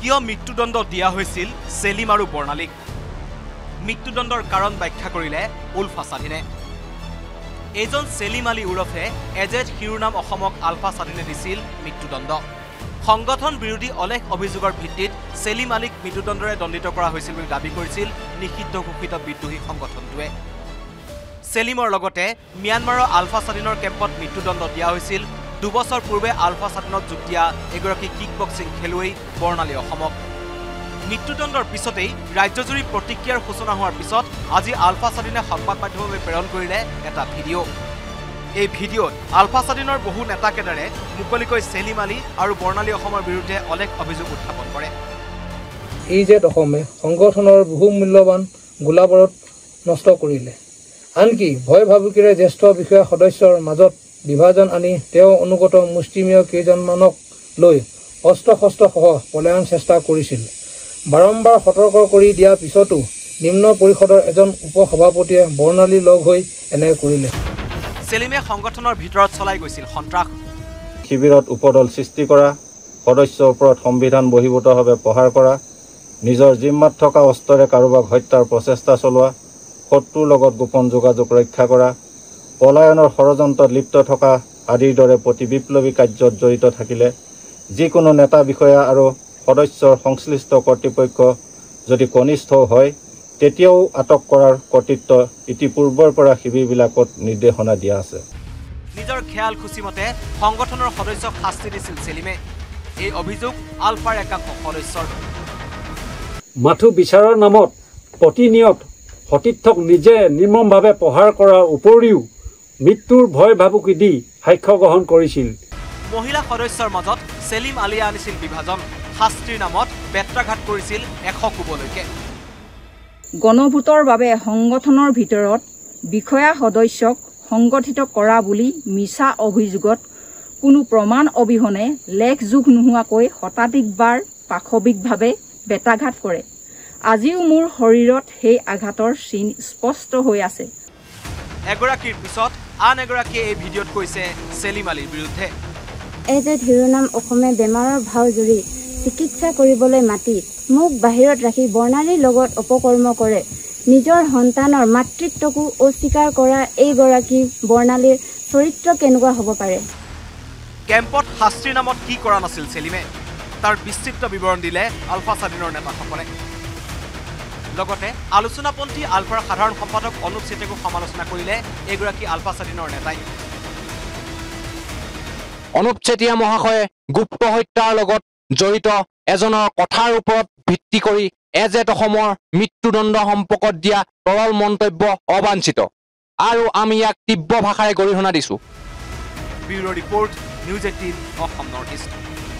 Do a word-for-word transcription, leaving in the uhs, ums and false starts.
কিয় মৃত্যুদণ্ড দিয়া হৈছিল সেলিম আৰু বৰ্ণালীক মৃত্যুদণ্ডৰ কাৰণ ব্যাখ্যা কৰিলে উলফা স্বাধীনে এজন সেলিম আলী উৰফে এজেড শিৰোনাম অসমক আলফা স্বাধীনে দিছিল মৃত্যুদণ্ড সংগঠন বিৰোধী অলেখ অভিযোগৰ ভিত্তিত সেলিম আলীক মৃত্যুদণ্ডৰে দণ্ডিত কৰা হৈছিল বুলি দাবী কৰিছিল নিষিদ্ধ ঘোষিত বিদ্ৰোহী সংগঠনটোৱে সেলিমৰ লগতে মিয়ানমাৰৰ আলফা স্বাধীনৰ কেম্পত মৃত্যুদণ্ড দিয়া হৈছিল দুবছৰ পূৰ্বে আলফা স্বাধীনত যোগ দিয়া এগৰাকী কিক বক্সিং খেলুৱৈ বৰ্ণালী অসমক মৃত্যুদণ্ডৰ পিছতেই ৰাজ্যজুৰি প্ৰতিক্ৰিয়াৰ সূচনা হোৱাৰ পিছত আজি আলফা স্বাধীনে সংবাদ মাধ্যমলৈ প্ৰেৰণ কৰিলে এটা ভিডিঅ' এই ভিডিঅ'ত আলফা স্বাধীনৰ বহু নেতাকেদাৰে মুকলিকৈ সেলিম আলী আৰু বৰ্ণালী অসমৰ বিৰুদ্ধে অলেখ অভিযোগ উত্থাপন কৰে এই যে অসমে সংগঠনৰ বহু মূল্যৱান গোলাবাৰুদ নষ্ট কৰিলে আনকি ভয় ভাবুকিৰে জ্যেষ্ঠ বিষয়া সদস্যৰ মাজত বিভাজন আনি তেওঁ অনুগত মুষ্টিমেয় কেইজনমানক লৈ অস্ত্ৰ শস্ত্ৰ সহ পলায়ন চেষ্টা কৰিছিল বাৰম্বাৰ সতৰ্ক কৰি দিয়াৰ পিছতো নিম্ন পৰিষদৰ এজন উপসভাপতিয়ে বৰ্ণালী লগ হৈ এনে কৰিলে সেলিমে সংগঠনৰ ভিতৰত চলাই গৈছিল সন্ত্ৰাস শিবিৰত উপদল সৃষ্টি কৰা সদস্যৰ ওপৰত সংবিধান বহিৰ্ভূতভাৱে প্ৰহাৰ কৰা নিজৰ জিম্মাত থকা অস্ত্ৰৰে কাৰোবাক হত্যাৰ প্ৰচেষ্টা চলোৱা শত্ৰুৰ লগত গোপন যোগাযোগ ৰক্ষা কৰা পলায়নৰ ষড়যন্ত্ৰত লিপ্ত থকা আদিৰ দৰে প্ৰতি বিপ্লৱী কাৰ্যত জড়িত থাকিলে যিকোনো নেতা বিষয়া আৰু সদস্যৰ সংশ্লিষ্ট কৰ্তৃপক্ষ যদি কনিষ্ঠ হয় তেতিয়াও আটক কৰাৰ কৰ্তৃত্ব ইতিপূৰ্বৰ পৰা শিবিৰবিলাকত নিৰ্দেশনা দিয়া আছে নিজৰ খেয়াল খুচিমতে সংগঠনৰ সদস্যক শাস্তি দিছিল সেলিমে এই অভিযোগ আলফাৰ একাংশ সদস্যৰ মাথু বিচাৰৰ নামত প্ৰতিনিয়ত সতীৰ্থক নিজে নিৰ্মমভাৱে প্ৰহাৰ কৰাৰ উপৰিও মৃত্যুৰ ভয় ভাবুকি দি সাক্ষ্য গ্ৰহণ কৰিছিল মহিলা সদস্যৰ মাজত সেলিম আলীয়ে আনিছিল বিভাজন শাস্তিৰ নামত বেত্ৰাঘাত কৰিছিল এশ কোবলৈকে গণভোটৰ বাবে সংগঠনৰ ভিতৰত বিষয়া সদস্যক সংগঠিত কৰা বুলি মিছা অভিযোগত কোনো প্ৰমাণ অবিহনে লেখ যোগ নোহোৱাকৈ শতাধিকবাৰ পাশবিকভাৱে বেত্ৰাঘাত কৰে আজিও মোৰ শৰীৰত সেই আঘাতৰ চিন স্পষ্ট হৈ আছে এগৰাকীৰ পিছত আন এগৰাকীয়ে এই ভিডিঅ'ত কৈছে সেলিম আলীৰ বিৰুদ্ধে এজেড শিৰোনাম অসমে বেমাৰৰ ভাও জুৰি চিকিৎসা কৰিবলৈ মাতি মোক বাহিৰত ৰাখি বৰ্ণালীৰ লগত অপকৰ্ম কৰে নিজৰ সন্তানৰ মাতৃত্বকো অস্বীকাৰ কৰা এইগৰাকী বৰ্ণালীৰ চৰিত্ৰ কেনেকুৱা হ'ব পাৰে কেম্পত শাস্তিৰ নামত কি কৰা নাছিল সেলিমে তাৰ বিস্তৃত বিৱৰণ দিলে আলফা স্বাধীনৰ নেতাসকলে লগতে আলোচনাপন্থী আলফাৰ সাধাৰণ সম্পাদক অনুপ চেতিয়াকো সমালোচনা কৰিলে এগৰাকী আলফা স্বাধীনৰ নেতাই অনুপ চেতিয়া মহাশয়ে গুপ্ত হত্যাৰ লগত জড়িত এজনৰ কথাৰ ওপৰত ভিত্তি কৰি এজেড অসমৰ মৃত্যুদণ্ড সম্পৰ্কত দিয়া তৰল মন্তব্য অবাঞ্ছিত আৰু আমি ইয়াক তীব্ৰ ভাষাৰে গৰিহণা দিছো bureau' report news eighteen Assam north east